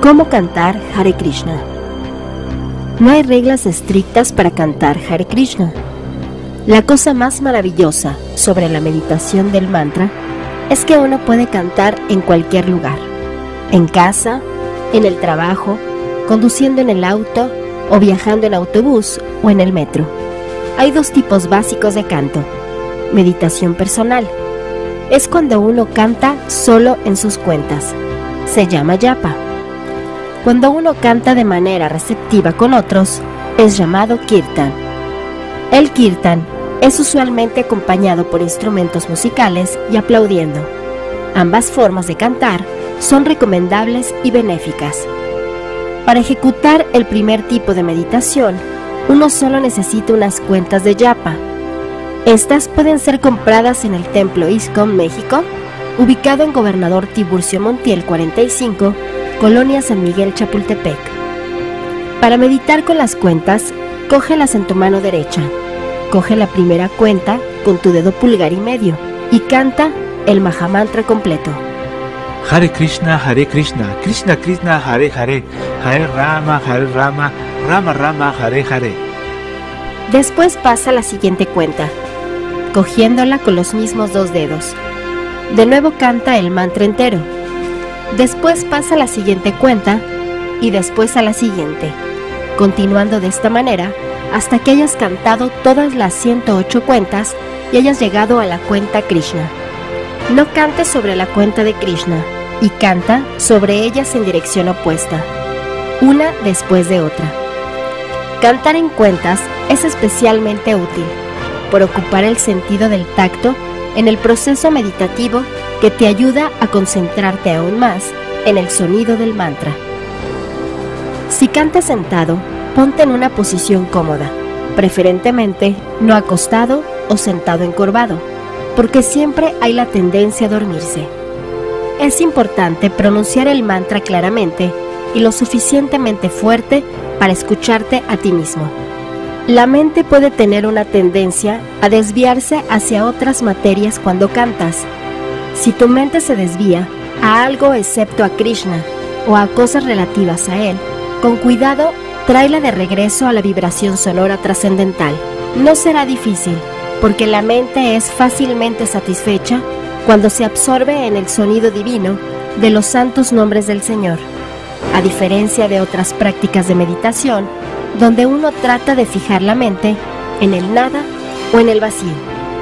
¿Cómo cantar Hare Krishna? No hay reglas estrictas para cantar Hare Krishna. La cosa más maravillosa sobre la meditación del mantra es que uno puede cantar en cualquier lugar, en casa, en el trabajo, conduciendo en el auto o viajando en autobús o en el metro. Hay dos tipos básicos de canto. Meditación personal. Es cuando uno canta solo en sus cuentas. Se llama japa. Cuando uno canta de manera receptiva con otros, es llamado kirtan. El kirtan es usualmente acompañado por instrumentos musicales y aplaudiendo. Ambas formas de cantar son recomendables y benéficas. Para ejecutar el primer tipo de meditación, uno solo necesita unas cuentas de japa. Estas pueden ser compradas en el templo ISKCON México, ubicado en Gobernador Tiburcio Montiel 45, Colonia San Miguel Chapultepec. Para meditar con las cuentas, cógelas en tu mano derecha. Coge la primera cuenta con tu dedo pulgar y medio y canta el Mahamantra completo. Hare Krishna, Krishna Krishna, Hare Hare, Hare Rama, Rama Rama, Hare Hare. Después pasa a la siguiente cuenta, cogiéndola con los mismos dos dedos. De nuevo canta el mantra entero. Después pasa a la siguiente cuenta y después a la siguiente, continuando de esta manera hasta que hayas cantado todas las 108 cuentas y hayas llegado a la cuenta Krishna. No cantes sobre la cuenta de Krishna y canta sobre ellas en dirección opuesta, una después de otra. Cantar en cuentas es especialmente útil por ocupar el sentido del tacto en el proceso meditativo que te ayuda a concentrarte aún más en el sonido del mantra. Si cantas sentado, ponte en una posición cómoda, preferentemente no acostado o sentado encorvado, porque siempre hay la tendencia a dormirse. Es importante pronunciar el mantra claramente y lo suficientemente fuerte para escucharte a ti mismo. La mente puede tener una tendencia a desviarse hacia otras materias cuando cantas. Si tu mente se desvía a algo excepto a Krishna o a cosas relativas a él, con cuidado, tráela de regreso a la vibración sonora trascendental. No será difícil, porque la mente es fácilmente satisfecha cuando se absorbe en el sonido divino de los santos nombres del Señor, a diferencia de otras prácticas de meditación, donde uno trata de fijar la mente en el nada o en el vacío.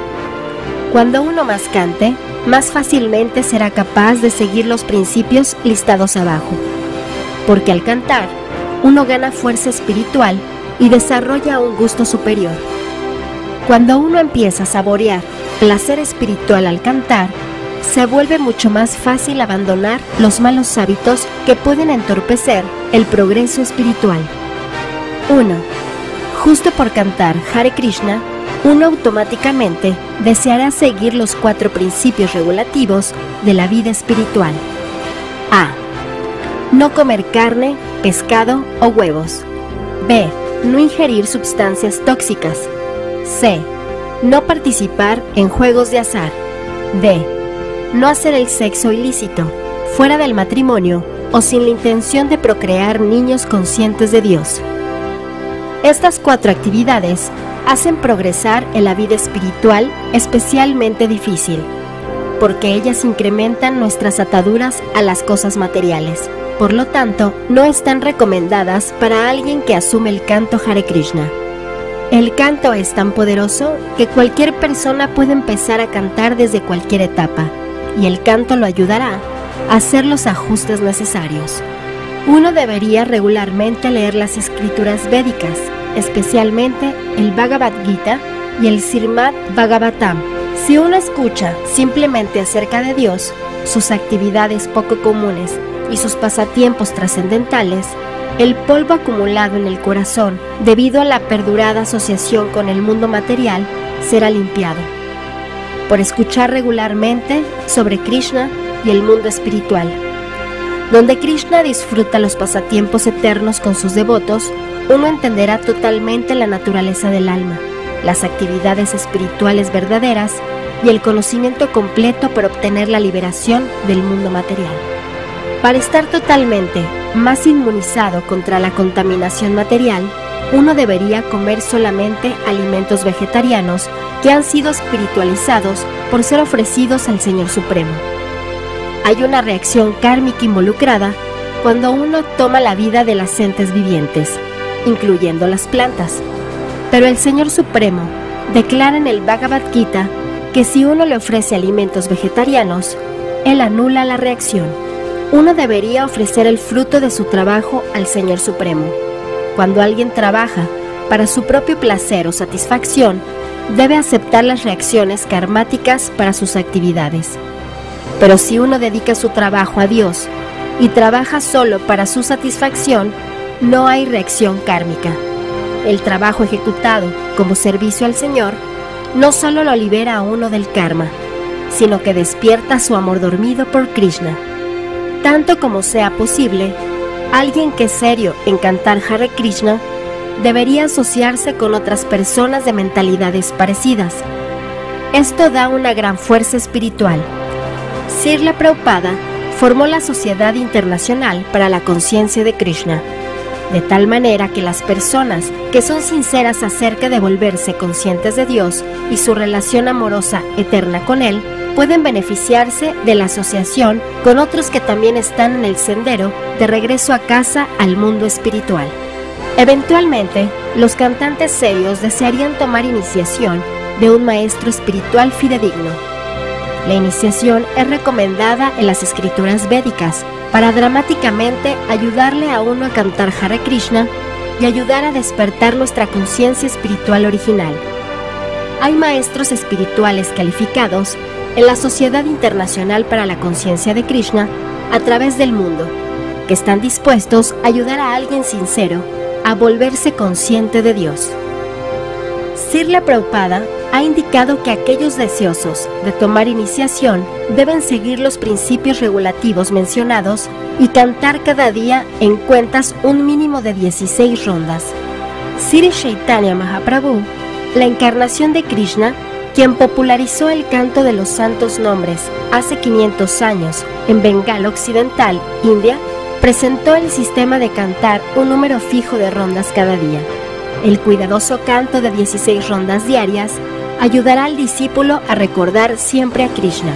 Cuando uno más cante, más fácilmente será capaz de seguir los principios listados abajo, porque al cantar, uno gana fuerza espiritual y desarrolla un gusto superior. Cuando uno empieza a saborear placer espiritual al cantar, se vuelve mucho más fácil abandonar los malos hábitos que pueden entorpecer el progreso espiritual. 1. Justo por cantar Hare Krishna, uno automáticamente deseará seguir los 4 principios regulativos de la vida espiritual. A. No comer carne, pescado o huevos. B. No ingerir sustancias tóxicas. C. No participar en juegos de azar. D. No hacer el sexo ilícito, fuera del matrimonio o sin la intención de procrear niños conscientes de Dios. Estas 4 actividades hacen progresar en la vida espiritual especialmente difícil, porque ellas incrementan nuestras ataduras a las cosas materiales. Por lo tanto, no están recomendadas para alguien que asume el canto Hare Krishna. El canto es tan poderoso que cualquier persona puede empezar a cantar desde cualquier etapa, y el canto lo ayudará a hacer los ajustes necesarios. Uno debería regularmente leer las escrituras védicas, especialmente el Bhagavad Gita y el Srimad Bhagavatam. Si uno escucha simplemente acerca de Dios, sus actividades poco comunes y sus pasatiempos trascendentales, el polvo acumulado en el corazón debido a la perdurada asociación con el mundo material será limpiado. Por escuchar regularmente sobre Krishna y el mundo espiritual, donde Krishna disfruta los pasatiempos eternos con sus devotos, uno entenderá totalmente la naturaleza del alma, las actividades espirituales verdaderas y el conocimiento completo para obtener la liberación del mundo material. Para estar totalmente más inmunizado contra la contaminación material, uno debería comer solamente alimentos vegetarianos que han sido espiritualizados por ser ofrecidos al Señor Supremo. Hay una reacción kármica involucrada cuando uno toma la vida de las entes vivientes, incluyendo las plantas. Pero el Señor Supremo declara en el Bhagavad Gita que si uno le ofrece alimentos vegetarianos, Él anula la reacción. Uno debería ofrecer el fruto de su trabajo al Señor Supremo. Cuando alguien trabaja para su propio placer o satisfacción, debe aceptar las reacciones karmáticas para sus actividades. Pero si uno dedica su trabajo a Dios y trabaja solo para su satisfacción, no hay reacción kármica. El trabajo ejecutado como servicio al Señor no solo lo libera a uno del karma, sino que despierta su amor dormido por Krishna. Tanto como sea posible, alguien que es serio en cantar Hare Krishna debería asociarse con otras personas de mentalidades parecidas. Esto da una gran fuerza espiritual. Srila Prabhupada formó la Sociedad Internacional para la Conciencia de Krishna, de tal manera que las personas que son sinceras acerca de volverse conscientes de Dios y su relación amorosa eterna con Él, pueden beneficiarse de la asociación con otros que también están en el sendero de regreso a casa al mundo espiritual. Eventualmente, los cantantes serios desearían tomar iniciación de un maestro espiritual fidedigno. La iniciación es recomendada en las escrituras védicas para dramáticamente ayudarle a uno a cantar Hare Krishna y ayudar a despertar nuestra conciencia espiritual original. Hay maestros espirituales calificados en la Sociedad Internacional para la Conciencia de Krishna a través del mundo, que están dispuestos a ayudar a alguien sincero a volverse consciente de Dios. Srila Prabhupada ha indicado que aquellos deseosos de tomar iniciación deben seguir los principios regulativos mencionados y cantar cada día en cuentas un mínimo de 16 rondas. Sri Chaitanya Mahaprabhu, la encarnación de Krishna, quien popularizó el canto de los santos nombres hace 500 años en Bengala Occidental, India, presentó el sistema de cantar un número fijo de rondas cada día. El cuidadoso canto de 16 rondas diarias ayudará al discípulo a recordar siempre a Krishna.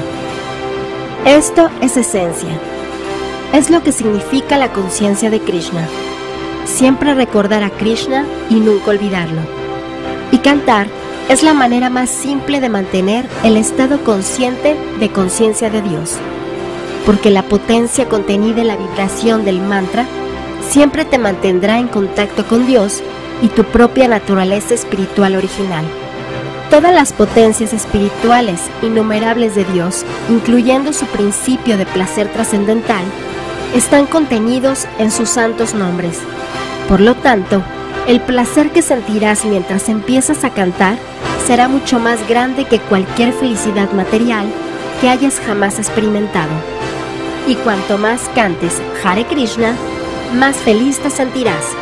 Esto es esencia. Es lo que significa la conciencia de Krishna. Siempre recordar a Krishna y nunca olvidarlo. Y cantar es la manera más simple de mantener el estado consciente de conciencia de Dios, porque la potencia contenida en la vibración del mantra siempre te mantendrá en contacto con Dios y tu propia naturaleza espiritual original. Todas las potencias espirituales innumerables de Dios, incluyendo su principio de placer trascendental, están contenidos en sus santos nombres. Por lo tanto, el placer que sentirás mientras empiezas a cantar será mucho más grande que cualquier felicidad material que hayas jamás experimentado. Y cuanto más cantes Hare Krishna, más feliz te sentirás.